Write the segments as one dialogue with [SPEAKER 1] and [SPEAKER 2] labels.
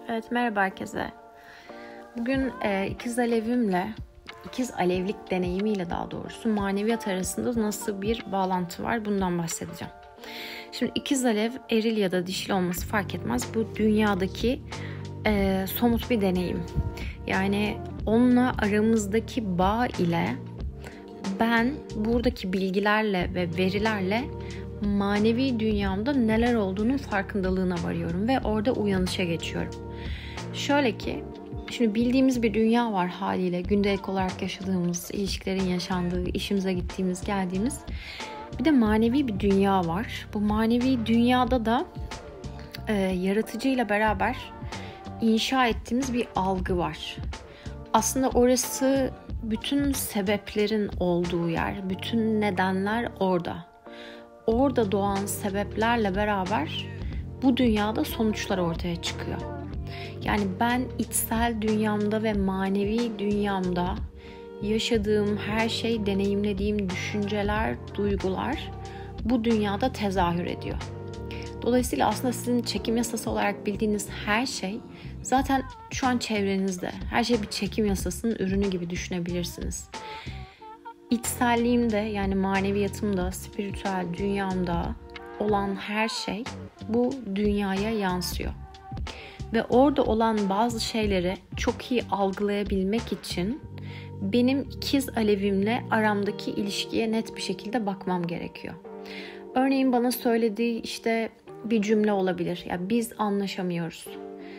[SPEAKER 1] Evet, merhaba herkese. Bugün ikiz alevimle, ikiz alevlik deneyimiyle daha doğrusu maneviyat arasında nasıl bir bağlantı var bundan bahsedeceğim. Şimdi ikiz alev eril ya da dişil olması fark etmez. Bu dünyadaki somut bir deneyim. Yani onunla aramızdaki bağ ile ben buradaki bilgilerle ve verilerle manevi dünyamda neler olduğunun farkındalığına varıyorum ve orada uyanışa geçiyorum. Şöyle ki, şimdi bildiğimiz bir dünya var haliyle. Gündelik olarak yaşadığımız, ilişkilerin yaşandığı, işimize gittiğimiz, geldiğimiz. Bir de manevi bir dünya var. Bu manevi dünyada da yaratıcıyla beraber inşa ettiğimiz bir algı var. Aslında orası bütün sebeplerin olduğu yer, bütün nedenler orada. Orada doğan sebeplerle beraber bu dünyada sonuçlar ortaya çıkıyor. Yani ben içsel dünyamda ve manevi dünyamda yaşadığım her şey, deneyimlediğim düşünceler, duygular bu dünyada tezahür ediyor. Dolayısıyla aslında sizin çekim yasası olarak bildiğiniz her şey zaten şu an çevrenizde. Her şey bir çekim yasasının ürünü gibi düşünebilirsiniz. İçselliğimde, yani maneviyatımda, spiritüel dünyamda olan her şey bu dünyaya yansıyor. Ve orada olan bazı şeyleri çok iyi algılayabilmek için benim ikiz alevimle aramdaki ilişkiye net bir şekilde bakmam gerekiyor. Örneğin bana söylediği bir cümle olabilir. Ya biz anlaşamıyoruz.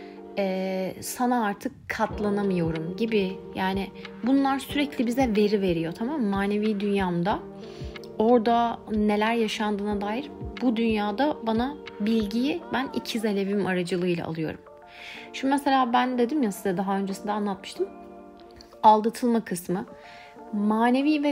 [SPEAKER 1] Sana artık katlanamıyorum gibi. Yani bunlar sürekli bize veri veriyor, tamam mı? Manevi dünyamda orada neler yaşandığına dair bu dünyada bana bilgiyi ben ikiz alevim aracılığıyla alıyorum. Şu mesela ben dedim ya, size daha öncesinde anlatmıştım. Aldatılma kısmı. Manevi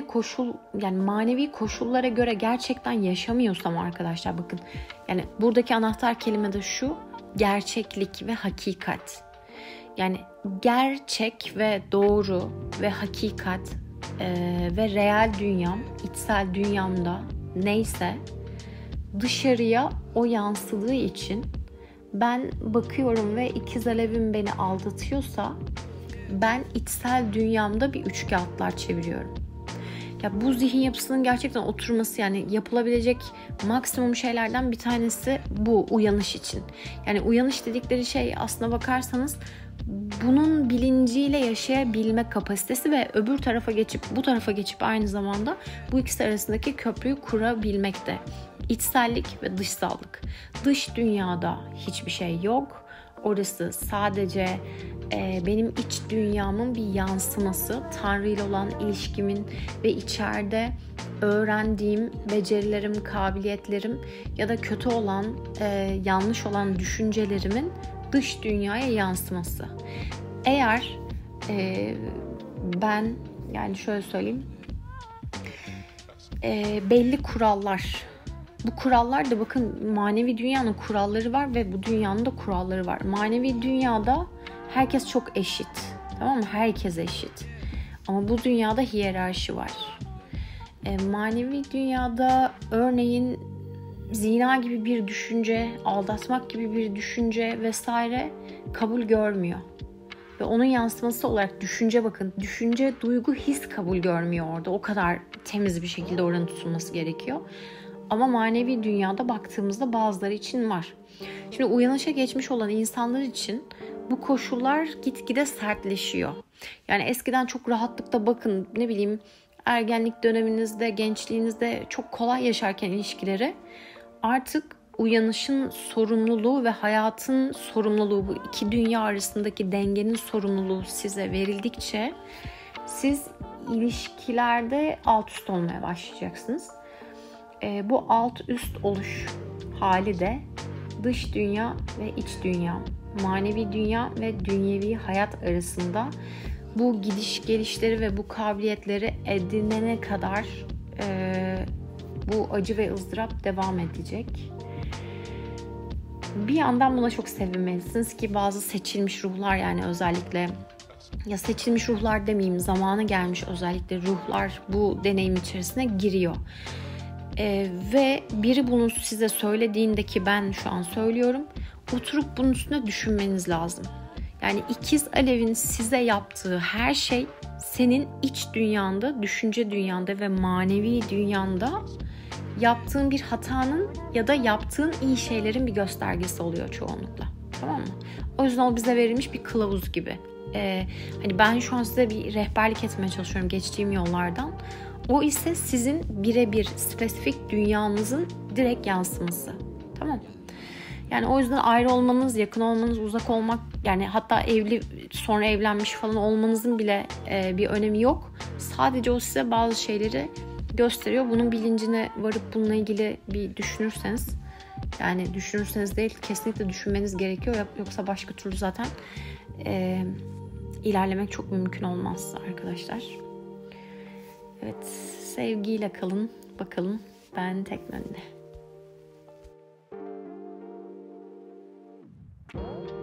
[SPEAKER 1] koşullara göre gerçekten yaşamıyorsam arkadaşlar, bakın. Yani buradaki anahtar kelime de şu: gerçeklik ve hakikat. Yani gerçek ve doğru ve hakikat ve reel dünyam, içsel dünyamda neyse dışarıya o yansıdığı için ben bakıyorum ve ikiz alevim beni aldatıyorsa ben içsel dünyamda bir üçkağıtlar çeviriyorum. Ya bu zihin yapısının gerçekten oturması, yani yapılabilecek maksimum şeylerden bir tanesi bu uyanış için. Yani uyanış dedikleri şey aslına bakarsanız bunun bilinciyle yaşayabilme kapasitesi ve öbür tarafa geçip bu tarafa geçip aynı zamanda bu ikisi arasındaki köprüyü kurabilmekte. İçsellik ve dışsallık. Dış dünyada hiçbir şey yok. Orası sadece benim iç dünyamın bir yansıması, Tanrı ile olan ilişkimin ve içeride öğrendiğim becerilerim, kabiliyetlerim ya da kötü olan, yanlış olan düşüncelerimin dış dünyaya yansıması. Eğer ben, yani şöyle söyleyeyim, belli kurallar, bu kurallar da bakın manevi dünyanın kuralları var ve bu dünyanın da kuralları var. Manevi dünyada herkes çok eşit, tamam mı? Herkes eşit. Ama bu dünyada hiyerarşi var. Manevi dünyada örneğin zina gibi bir düşünce, aldatmak gibi bir düşünce vesaire kabul görmüyor. Ve onun yansıması olarak düşünce, bakın, düşünce, duygu, his kabul görmüyor orada. O kadar temiz bir şekilde oranın tutulması gerekiyor. Ama manevi dünyada baktığımızda bazıları için var. Şimdi uyanışa geçmiş olan insanlar için bu koşullar gitgide sertleşiyor. Yani eskiden çok rahatlıkla, bakın ne bileyim, ergenlik döneminizde, gençliğinizde çok kolay yaşarken ilişkileri, artık uyanışın sorumluluğu ve hayatın sorumluluğu, bu iki dünya arasındaki dengenin sorumluluğu size verildikçe siz ilişkilerde alt üst olmaya başlayacaksınız. Bu alt üst oluş hali de dış dünya ve iç dünya, manevi dünya ve dünyevi hayat arasında bu gidiş gelişleri ve bu kabiliyetleri edinene kadar bu acı ve ızdırap devam edecek. Bir yandan buna çok sevinmelisiniz ki bazı seçilmiş ruhlar, yani özellikle, ya seçilmiş ruhlar demeyeyim, zamanı gelmiş özellikle ruhlar bu deneyim içerisine giriyor. Ve biri bunu size söylediğinde, ki ben şu an söylüyorum, oturup bunun üstüne düşünmeniz lazım. Yani ikiz Alev'in size yaptığı her şey senin iç dünyanda, düşünce dünyanda ve manevi dünyanda yaptığın bir hatanın ya da yaptığın iyi şeylerin bir göstergesi oluyor çoğunlukla. Tamam mı? O yüzden o bize verilmiş bir kılavuz gibi. Hani ben şu an size bir rehberlik etmeye çalışıyorum geçtiğim yollardan. O ise sizin birebir spesifik dünyanızın direkt yansıması. Tamam mı? Yani o yüzden ayrı olmanız, yakın olmanız, uzak olmak, yani hatta evli sonra evlenmiş falan olmanızın bile bir önemi yok. Sadece o size bazı şeyleri gösteriyor. Bunun bilincine varıp bununla ilgili bir düşünürseniz, yani düşünürseniz değil, kesinlikle düşünmeniz gerekiyor. Yoksa başka türlü zaten ilerlemek çok mümkün olmaz arkadaşlar. Evet, sevgiyle kalın. Bakalım ben tekrar önde.